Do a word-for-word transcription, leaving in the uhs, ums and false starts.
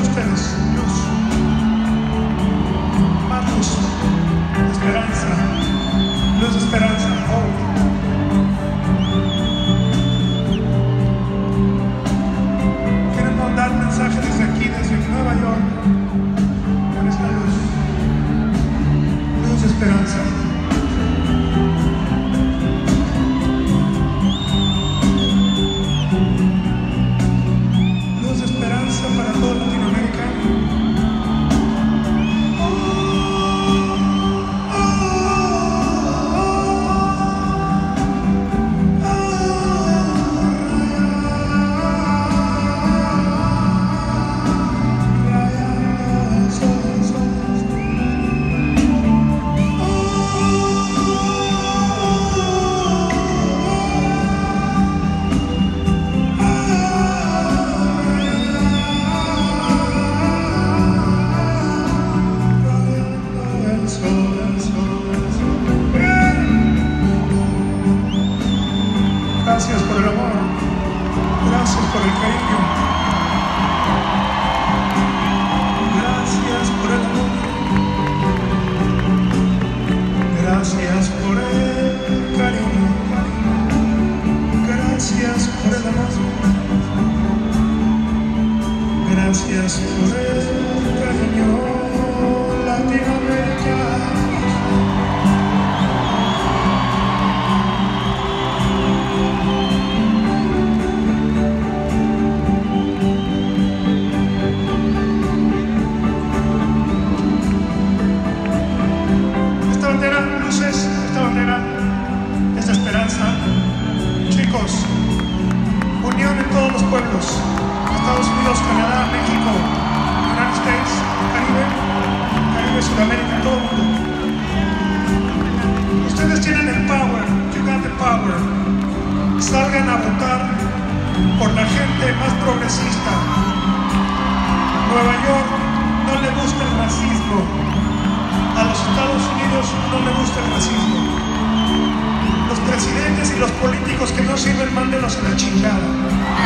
ustedes, luz, más luz, esperanza, luz de esperanza, hope. Queremos dar mensaje desde aquí, desde Nueva York, con esta luz, luz de esperanza. Para toda Latinoamérica. Gracias por el amor, gracias por el cariño, gracias por el amor, gracias por el cariño, gracias por el amor, gracias por el cariño, Latinoamérica. Esta bandera es de esperanza. Chicos, unión en todos los pueblos, Estados Unidos, Canadá, México, United States, Caribe, Caribe, Sudamérica, todo el mundo. Ustedes tienen el power, you got the power. Salgan a votar por la gente más progresista. Nueva York no le gusta el racismo. A los Estados Unidos no le gusta el racismo. Los presidentes y los políticos que no sirven, mándenlos a la chingada.